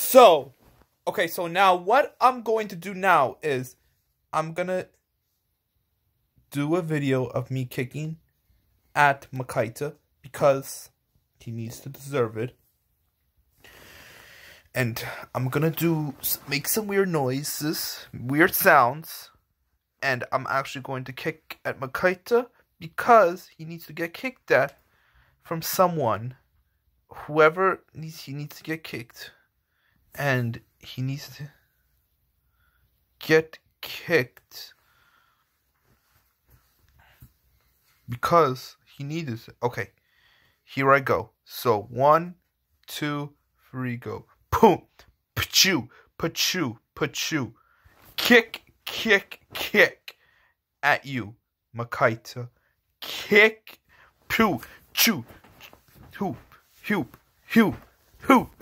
So, okay, so now what I'm going to do now is I'm gonna do a video of me kicking at Makaita because he needs to deserve it. And I'm gonna make some weird noises, weird sounds, and I'm actually going to kick at Makaita because he needs to get kicked at from someone. He needs to get kicked. And he needs to get kicked because he needs it. Okay, here I go. So 1, 2, 3, go. Boom, pachoo, pachoo, pachoo. Kick, kick, kick at you, Makaita. Kick, poo, choo, hoop, hoop, hoop, hoop.